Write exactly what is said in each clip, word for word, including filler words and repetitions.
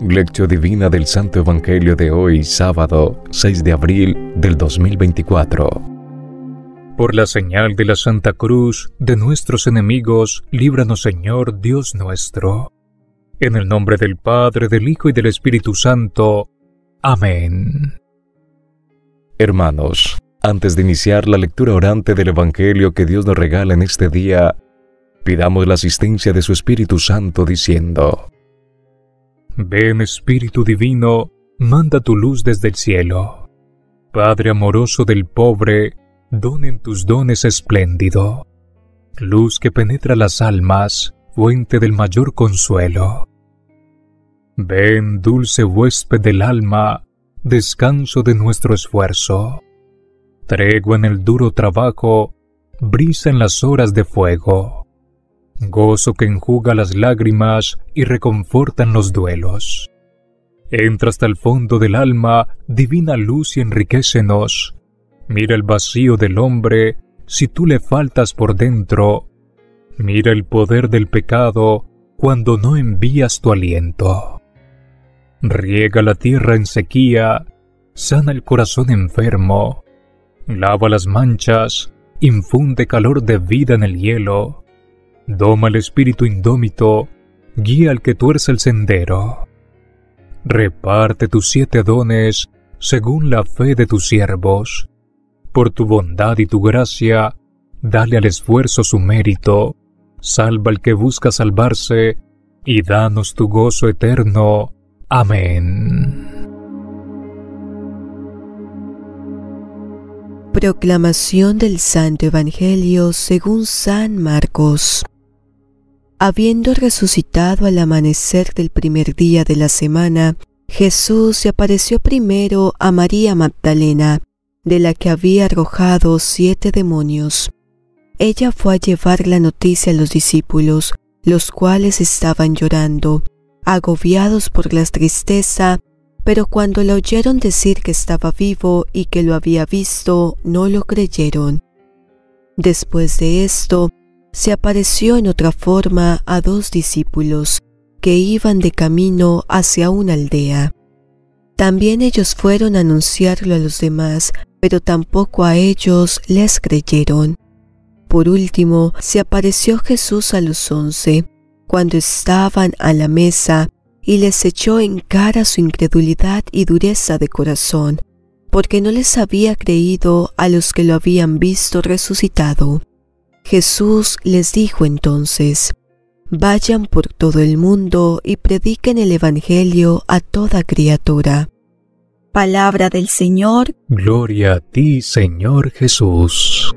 Lectio Divina del Santo Evangelio de hoy, sábado seis de abril del dos mil veinticuatro. Por la señal de la Santa Cruz de nuestros enemigos, líbranos, Señor Dios nuestro. En el nombre del Padre, del Hijo y del Espíritu Santo. Amén. Hermanos, antes de iniciar la lectura orante del Evangelio que Dios nos regala en este día, pidamos la asistencia de su Espíritu Santo diciendo: Ven, Espíritu Divino, manda tu luz desde el cielo. Padre amoroso del pobre, don en tus dones espléndido. Luz que penetra las almas, fuente del mayor consuelo. Ven, dulce huésped del alma, descanso de nuestro esfuerzo. Tregua en el duro trabajo, brisa en las horas de fuego. Gozo que enjuga las lágrimas y reconforta en los duelos. Entra hasta el fondo del alma, divina luz, y enriquécenos. Mira el vacío del hombre, si tú le faltas por dentro. Mira el poder del pecado, cuando no envías tu aliento. Riega la tierra en sequía, sana el corazón enfermo. Lava las manchas, infunde calor de vida en el hielo. Doma el espíritu indómito, guía al que tuerce el sendero. Reparte tus siete dones según la fe de tus siervos. Por tu bondad y tu gracia, dale al esfuerzo su mérito. Salva al que busca salvarse, y danos tu gozo eterno. Amén. Proclamación del Santo Evangelio según San Marcos. Habiendo resucitado al amanecer del primer día de la semana, Jesús se apareció primero a María Magdalena, de la que había arrojado siete demonios. Ella fue a llevar la noticia a los discípulos, los cuales estaban llorando, agobiados por la tristeza, pero cuando la oyeron decir que estaba vivo y que lo había visto, no lo creyeron. Después de esto, se apareció en otra forma a dos discípulos que iban de camino hacia una aldea. También ellos fueron a anunciarlo a los demás, pero tampoco a ellos les creyeron. Por último, se apareció Jesús a los once, cuando estaban a la mesa, y les echó en cara su incredulidad y dureza de corazón, porque no les había creído a los que lo habían visto resucitado. Jesús les dijo entonces: Vayan por todo el mundo y prediquen el Evangelio a toda criatura. Palabra del Señor. Gloria a ti, Señor Jesús.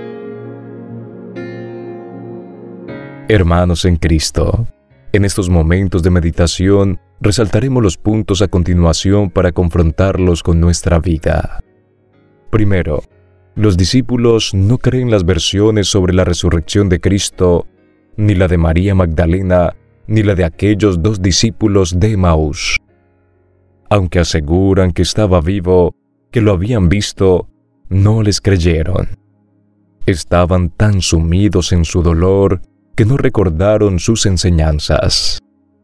Hermanos en Cristo, en estos momentos de meditación resaltaremos los puntos a continuación para confrontarlos con nuestra vida. Primero, los discípulos no creen las versiones sobre la resurrección de Cristo, ni la de María Magdalena, ni la de aquellos dos discípulos de Emaús. Aunque aseguran que estaba vivo, que lo habían visto, no les creyeron. Estaban tan sumidos en su dolor que no recordaron sus enseñanzas.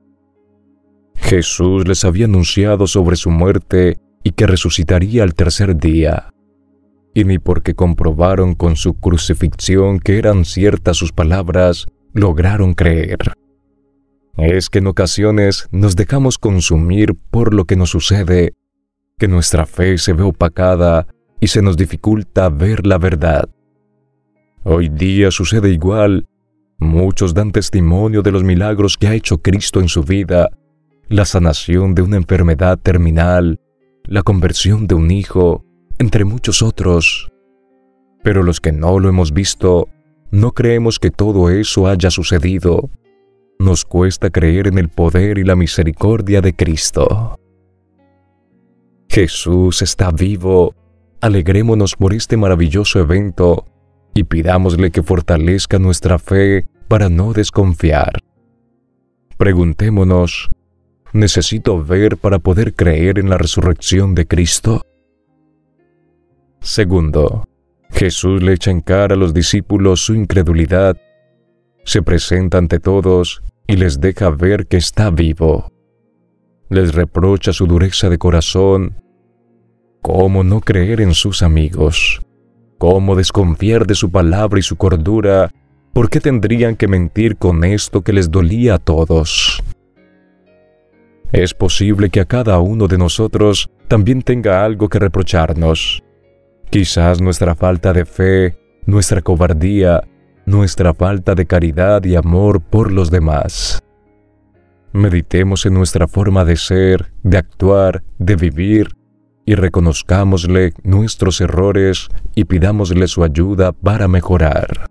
Jesús les había anunciado sobre su muerte y que resucitaría al tercer día. Y ni porque comprobaron con su crucifixión que eran ciertas sus palabras, lograron creer. Es que en ocasiones nos dejamos consumir por lo que nos sucede, que nuestra fe se ve opacada y se nos dificulta ver la verdad. Hoy día sucede igual. Muchos dan testimonio de los milagros que ha hecho Cristo en su vida, la sanación de una enfermedad terminal, la conversión de un hijo, entre muchos otros. Pero los que no lo hemos visto, no creemos que todo eso haya sucedido. Nos cuesta creer en el poder y la misericordia de Cristo. Jesús está vivo. Alegrémonos por este maravilloso evento y pidámosle que fortalezca nuestra fe para no desconfiar. Preguntémonos: ¿necesito ver para poder creer en la resurrección de Cristo? Segundo, Jesús le echa en cara a los discípulos su incredulidad. Se presenta ante todos y les deja ver que está vivo. les reprocha su dureza de corazón. ¿Cómo no creer en sus amigos? ¿Cómo desconfiar de su palabra y su cordura? ¿Por qué tendrían que mentir con esto que les dolía a todos? Es posible que a cada uno de nosotros también tenga algo que reprocharnos. Quizás nuestra falta de fe, nuestra cobardía, nuestra falta de caridad y amor por los demás. Meditemos en nuestra forma de ser, de actuar, de vivir, y reconozcámosle nuestros errores y pidámosle su ayuda para mejorar.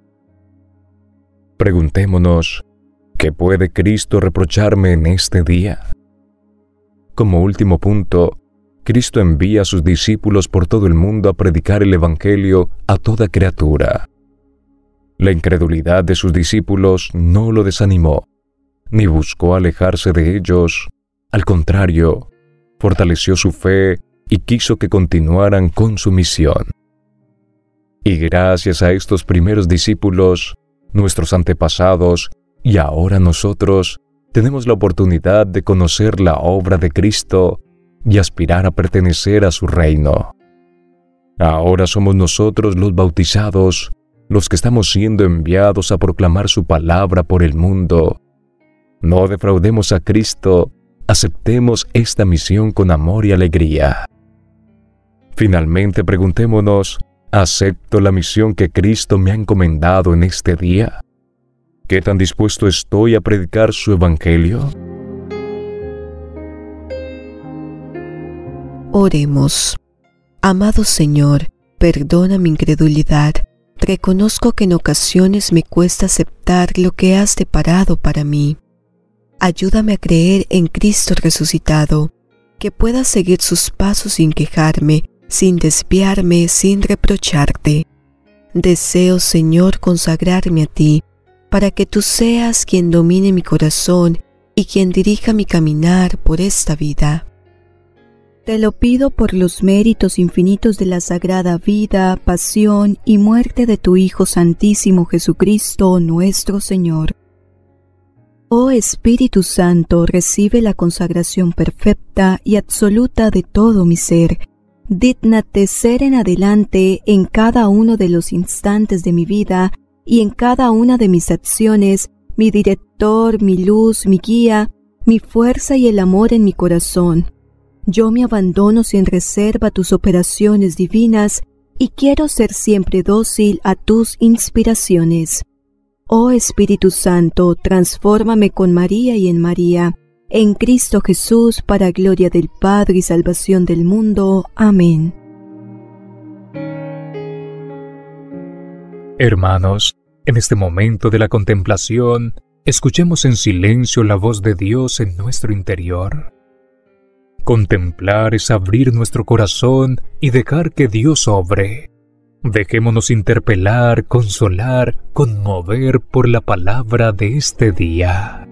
Preguntémonos, ¿qué puede Cristo reprocharme en este día? Como último punto, Cristo envía a sus discípulos por todo el mundo a predicar el Evangelio a toda criatura. La incredulidad de sus discípulos no lo desanimó, ni buscó alejarse de ellos. Al contrario, fortaleció su fe y quiso que continuaran con su misión. Y gracias a estos primeros discípulos, nuestros antepasados y ahora nosotros, tenemos la oportunidad de conocer la obra de Cristo y aspirar a pertenecer a su reino. Ahora somos nosotros los bautizados, los que estamos siendo enviados a proclamar su palabra por el mundo. No defraudemos a Cristo, aceptemos esta misión con amor y alegría. Finalmente preguntémonos, ¿acepto la misión que Cristo me ha encomendado en este día? ¿Qué tan dispuesto estoy a predicar su Evangelio? Oremos. Amado Señor, perdona mi incredulidad. Reconozco que en ocasiones me cuesta aceptar lo que has deparado para mí. Ayúdame a creer en Cristo resucitado, que pueda seguir sus pasos sin quejarme, sin desviarme, sin reprocharte. Deseo, Señor, consagrarme a ti, para que tú seas quien domine mi corazón y quien dirija mi caminar por esta vida. Te lo pido por los méritos infinitos de la sagrada vida, pasión y muerte de tu Hijo Santísimo Jesucristo, nuestro Señor. Oh Espíritu Santo, recibe la consagración perfecta y absoluta de todo mi ser. Dígnate ser en adelante en cada uno de los instantes de mi vida y en cada una de mis acciones, mi director, mi luz, mi guía, mi fuerza y el amor en mi corazón. Yo me abandono sin reserva a tus operaciones divinas y quiero ser siempre dócil a tus inspiraciones. Oh Espíritu Santo, transfórmame con María y en María, en Cristo Jesús, para gloria del Padre y salvación del mundo. Amén. Hermanos, en este momento de la contemplación, escuchemos en silencio la voz de Dios en nuestro interior. Contemplar es abrir nuestro corazón y dejar que Dios obre. Dejémonos interpelar, consolar, conmover por la palabra de este día.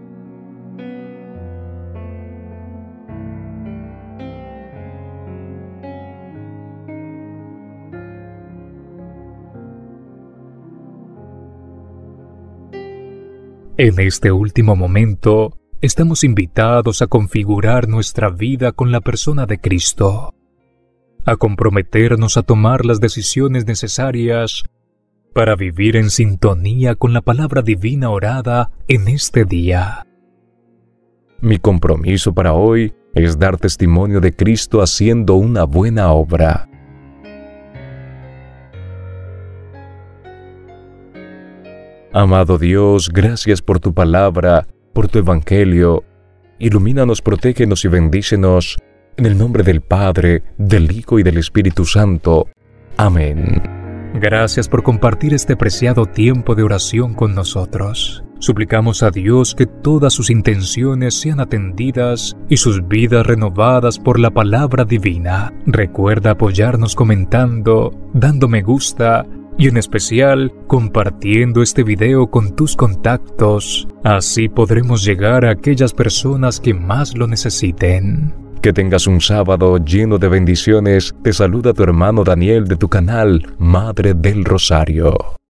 En este último momento, estamos invitados a configurar nuestra vida con la persona de Cristo, a comprometernos a tomar las decisiones necesarias para vivir en sintonía con la palabra divina orada en este día. Mi compromiso para hoy es dar testimonio de Cristo haciendo una buena obra. Amado Dios, gracias por tu palabra, por tu Evangelio. Ilumínanos, protégenos y bendícenos. En el nombre del Padre, del Hijo y del Espíritu Santo. Amén. Gracias por compartir este preciado tiempo de oración con nosotros. Suplicamos a Dios que todas sus intenciones sean atendidas y sus vidas renovadas por la palabra divina. Recuerda apoyarnos comentando, dando me gusta y en especial compartiendo este video con tus contactos. Así podremos llegar a aquellas personas que más lo necesiten. Que tengas un sábado lleno de bendiciones. Te saluda tu hermano Daniel de tu canal Madre del Rosario.